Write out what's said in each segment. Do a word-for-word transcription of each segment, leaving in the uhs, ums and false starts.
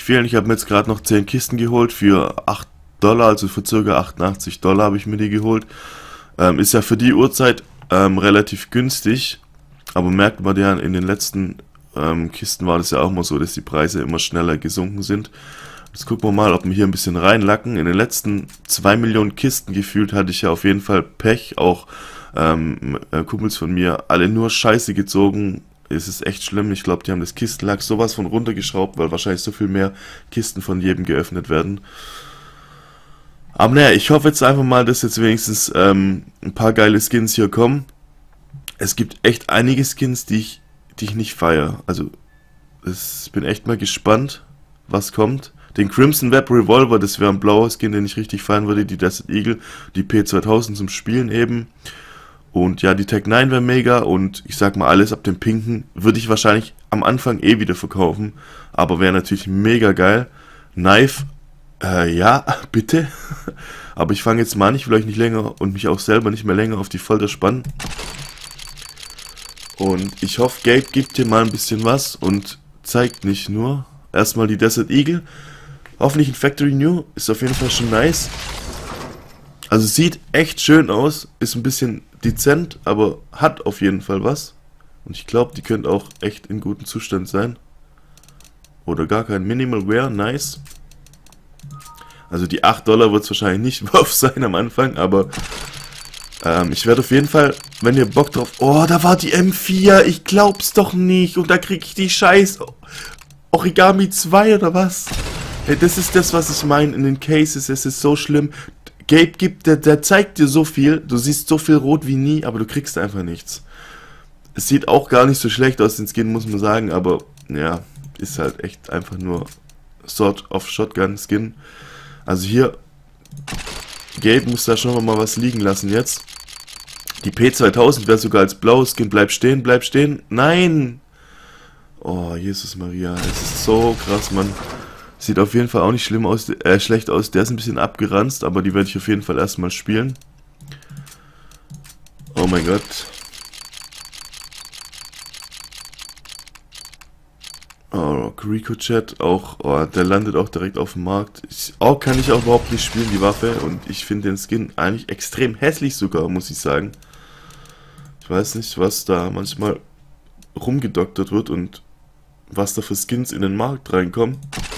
empfehlen. Ich habe mir jetzt gerade noch zehn Kisten geholt für acht Dollar, also für ca. achtundachtzig Dollar habe ich mir die geholt. Ähm, ist ja für die Uhrzeit ähm, relativ günstig, aber merkt man ja, in den letzten ähm, Kisten war das ja auch mal so, dass die Preise immer schneller gesunken sind. Jetzt gucken wir mal, ob wir hier ein bisschen reinlacken. In den letzten zwei Millionen Kisten gefühlt hatte ich ja auf jeden Fall Pech, auch ähm, äh, Kumpels von mir, alle nur Scheiße gezogen. Es ist echt schlimm, ich glaube, die haben das Kistenlack sowas von runtergeschraubt, weil wahrscheinlich so viel mehr Kisten von jedem geöffnet werden. Aber naja, ich hoffe jetzt einfach mal, dass jetzt wenigstens ähm, ein paar geile Skins hier kommen. Es gibt echt einige Skins, die ich, die ich nicht feiere. Also, ich bin echt mal gespannt, was kommt. Den Crimson Web Revolver, das wäre ein blauer Skin, den ich richtig feiern würde. Die Desert Eagle, die P zweitausend zum Spielen eben. Und ja, die Tech neun wäre mega. Und ich sag mal, alles ab dem Pinken würde ich wahrscheinlich am Anfang eh wieder verkaufen. Aber wäre natürlich mega geil. Knife, äh, ja, bitte. Aber ich fange jetzt mal an, ich will euch nicht länger und mich auch selber nicht mehr länger auf die Folter spannen. Und ich hoffe, Gabe gibt dir mal ein bisschen was und zeigt nicht nur. Erstmal die Desert Eagle. Hoffentlich ein Factory New. Ist auf jeden Fall schon nice. Also sieht echt schön aus. Ist ein bisschen dezent, aber hat auf jeden Fall was. Und ich glaube, die könnte auch echt in gutem Zustand sein. Oder gar kein Minimal Wear. Nice. Also die acht Dollar wird es wahrscheinlich nicht Wurf sein am Anfang, aber ähm, ich werde auf jeden Fall, wenn ihr Bock drauf... Oh, da war die M vier. Ich glaub's doch nicht. Und da kriege ich die Scheiß... Origami zwei oder was? Hey, das ist das, was ich meine in den Cases. Es ist so schlimm. Gabe gibt, der, der zeigt dir so viel. Du siehst so viel rot wie nie, aber du kriegst einfach nichts. Es sieht auch gar nicht so schlecht aus, den Skin, muss man sagen, aber ja, ist halt echt einfach nur Sword of Shotgun Skin. Also hier, Gabe muss da schon mal was liegen lassen jetzt. Die P zweitausend wäre sogar als blaues Skin. Bleib stehen, bleib stehen. Nein! Oh, Jesus Maria, es ist so krass, Mann. Sieht auf jeden Fall auch nicht schlimm aus, äh, schlecht aus. Der ist ein bisschen abgeranzt, aber die werde ich auf jeden Fall erstmal spielen. Oh mein Gott. Oh, Rico-Chat, auch, oh, der landet auch direkt auf dem Markt. Ich, oh, kann ich auch überhaupt nicht spielen, die Waffe. Und ich finde den Skin eigentlich extrem hässlich sogar, muss ich sagen. Ich weiß nicht, was da manchmal rumgedoktert wird und was da für Skins in den Markt reinkommen.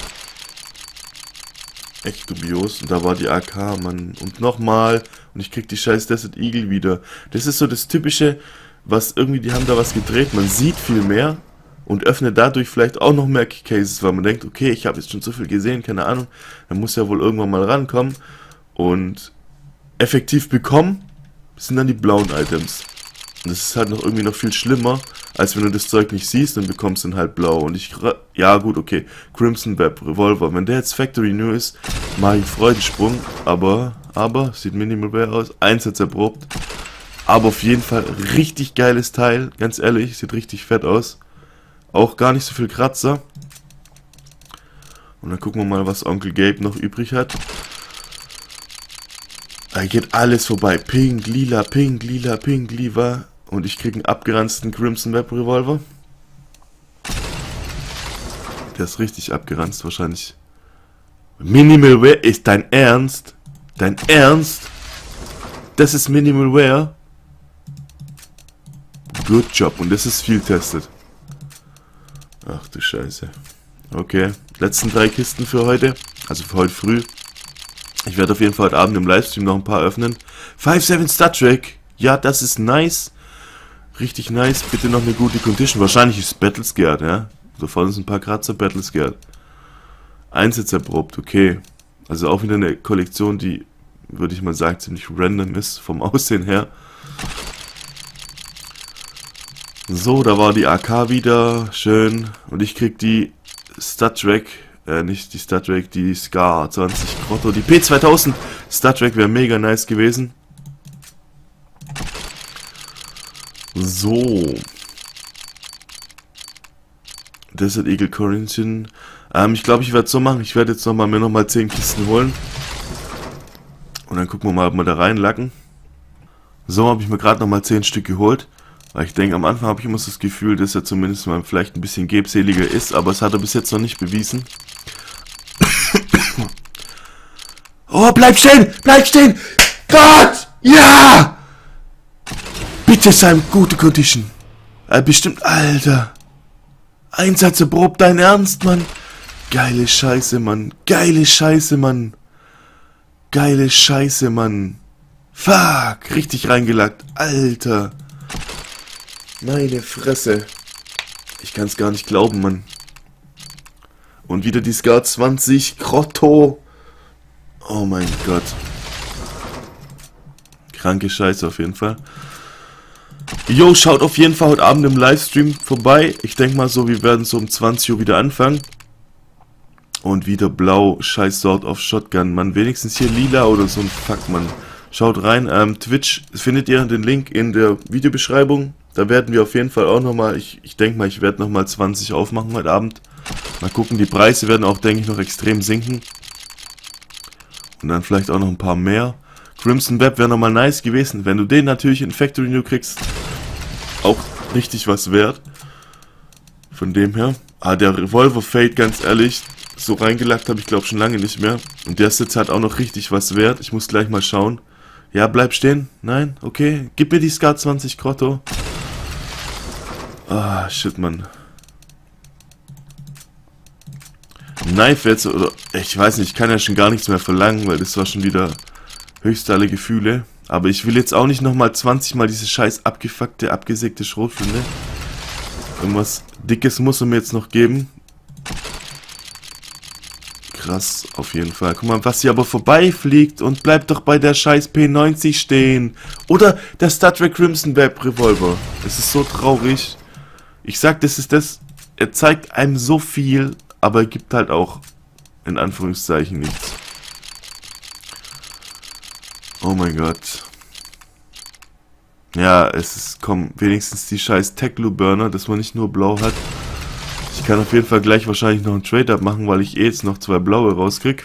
Echt dubios. Und da war die A K, Mann. Und nochmal. Und ich krieg die scheiß Desert Eagle wieder. Das ist so das Typische, was irgendwie, die haben da was gedreht. Man sieht viel mehr und öffnet dadurch vielleicht auch noch mehr Cases, weil man denkt, okay, ich habe jetzt schon so viel gesehen, keine Ahnung. Dann muss ja wohl irgendwann mal rankommen. Und effektiv bekommen sind dann die blauen Items. Und das ist halt noch irgendwie noch viel schlimmer, als wenn du das Zeug nicht siehst und bekommst dann halt blau. Und ich, ja gut, okay, Crimson Web Revolver, wenn der jetzt Factory New ist, mache ich Freudensprung, aber, aber, sieht Minimal Wear aus, Einsatz erprobt, aber auf jeden Fall richtig geiles Teil, ganz ehrlich, sieht richtig fett aus, auch gar nicht so viel Kratzer. Und dann gucken wir mal, was Onkel Gabe noch übrig hat. Da geht alles vorbei, pink, lila, pink, lila, pink, lila. Und ich kriege einen abgeranzten Crimson Web Revolver. Der ist richtig abgeranzt wahrscheinlich. Minimal Wear, ist dein Ernst? Dein Ernst? Das ist Minimal Wear? Good job. Und das ist viel testet. Ach du Scheiße. Okay, letzten drei Kisten für heute. Also für heute früh. Ich werde auf jeden Fall heute Abend im Livestream noch ein paar öffnen. fünf sieben Star Trek. Ja, das ist nice. Richtig nice. Bitte noch eine gute Condition. Wahrscheinlich ist Battle Scared, ja. Da vorne sind ein paar Kratzer, Battle Scared. Einsatz erprobt, okay. Also auch wieder eine Kollektion, die, würde ich mal sagen, ziemlich random ist, vom Aussehen her. So, da war die A K wieder. Schön. Und ich krieg die Star Trek. Äh, nicht die Star Trek, die Scar zwanzig Grotto. Die P zweitausend Star Trek wäre mega nice gewesen. So. Desert Eagle Corinthian. Ähm, ich glaube, ich werde es so machen. Ich werde jetzt noch mal, mir nochmal zehn Kisten holen. Und dann gucken wir mal, ob wir da reinlacken. So, habe ich mir gerade nochmal zehn Stück geholt. Weil ich denke, am Anfang habe ich immer so das Gefühl, dass er zumindest mal vielleicht ein bisschen gebseliger ist. Aber es hat er bis jetzt noch nicht bewiesen. Oh, bleib stehen! Bleib stehen! Gott! Ja! Bitte sei gute Condition. Äh, bestimmt, Alter. Einsatz erprobt, dein Ernst, Mann. Geile Scheiße, Mann. Geile Scheiße, Mann. Geile Scheiße, Mann. Fuck. Richtig reingelackt. Alter. Meine Fresse. Ich kann's gar nicht glauben, Mann. Und wieder die Scar zwanzig. Grotto. Oh mein Gott. Kranke Scheiße auf jeden Fall. Jo, schaut auf jeden Fall heute Abend im Livestream vorbei. Ich denke mal so, wir werden so um zwanzig Uhr wieder anfangen. Und wieder blau, scheiß Sword of Shotgun. Man, wenigstens hier lila oder so ein Fuck, Mann. Schaut rein, ähm, Twitch, findet ihr den Link in der Videobeschreibung. Da werden wir auf jeden Fall auch nochmal, ich, ich denke mal, ich werde nochmal zwanzig aufmachen heute Abend. Mal gucken, die Preise werden auch, denke ich, noch extrem sinken. Und dann vielleicht auch noch ein paar mehr. Crimson Web wäre nochmal nice gewesen. Wenn du den natürlich in Factory New kriegst, auch richtig was wert. Von dem her. Ah, der Revolver Fade, ganz ehrlich, so reingelackt habe ich glaube schon lange nicht mehr. Und der ist jetzt halt auch noch richtig was wert. Ich muss gleich mal schauen. Ja, bleib stehen. Nein? Okay. Gib mir die Scar zwanzig Grotto. Ah, shit, Mann. Knife jetzt, oder ich weiß nicht, ich kann ja schon gar nichts mehr verlangen, weil das war schon wieder höchste alle Gefühle. Aber ich will jetzt auch nicht nochmal zwanzig Mal diese scheiß abgefuckte, abgesägte Schrotflinte. Irgendwas Dickes muss er mir jetzt noch geben. Krass, auf jeden Fall. Guck mal, was hier aber vorbeifliegt und bleibt doch bei der scheiß P neunzig stehen. Oder der Star Trek Crimson Web Revolver. Es ist so traurig. Ich sag, das ist das, er zeigt einem so viel, aber er gibt halt auch, in Anführungszeichen, nichts. Oh mein Gott. Ja, es ist, komm, wenigstens die scheiß Tech-Blue Burner, dass man nicht nur blau hat. Ich kann auf jeden Fall gleich wahrscheinlich noch ein Trade-Up machen, weil ich eh jetzt noch zwei blaue rauskrieg.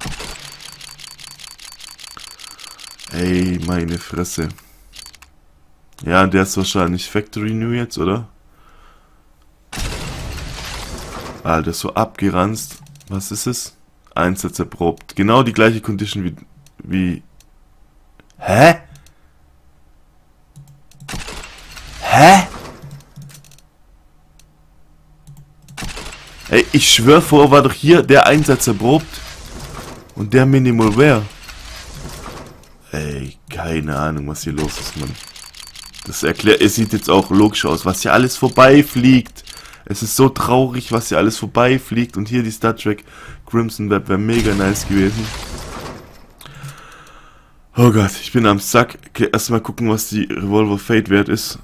Ey, meine Fresse. Ja, der ist wahrscheinlich Factory New jetzt, oder? Alter, so abgeranzt. Was ist es? Einsatz erprobt. Genau die gleiche Condition wie... wie... Hä? Hä? Ey, ich schwör vor, war doch hier der Einsatz erprobt. Und der Minimal Wear. Ey, keine Ahnung, was hier los ist, Mann. Das erklärt... Es sieht jetzt auch logisch aus, was hier alles vorbeifliegt. Es ist so traurig, was hier alles vorbeifliegt. Und hier die Star Trek Crimson Web wäre mega nice gewesen. Oh Gott, ich bin am Sack. Okay, erstmal gucken, was die Revolver Fade wert ist.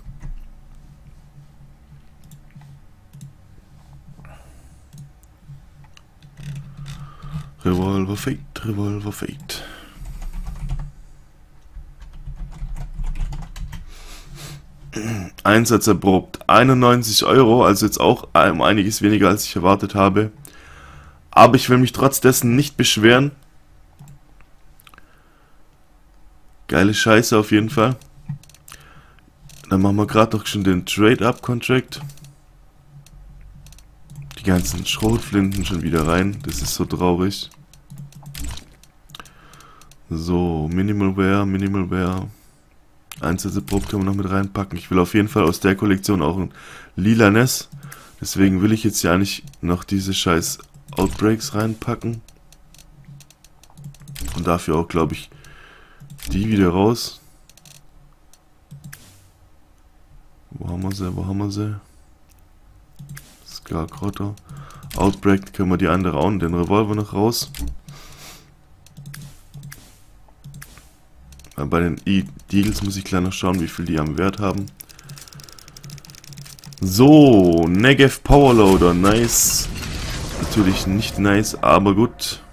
Revolver Fade, Revolver Fade. Einsatz erprobt. einundneunzig Euro, also jetzt auch um einiges weniger, als ich erwartet habe. Aber ich will mich trotz dessen nicht beschweren. Geile Scheiße auf jeden Fall. Dann machen wir gerade doch schon den Trade-Up-Contract. Die ganzen Schrotflinten schon wieder rein. Das ist so traurig. So, Minimal Wear, Minimal Wear. Einzelprobe können wir noch mit reinpacken. Ich will auf jeden Fall aus der Kollektion auch ein lilanes. Deswegen will ich jetzt ja nicht noch diese scheiß Outbreaks reinpacken. Und dafür auch, glaube ich, die wieder raus. Wo haben wir sie? Wo haben wir sie? Scar Grotto. Outbreak können wir die andere auch und den Revolver noch raus. Bei den Deagles muss ich gleich noch schauen, wie viel die am Wert haben. So, Negev Powerloader, nice. Natürlich nicht nice, aber gut.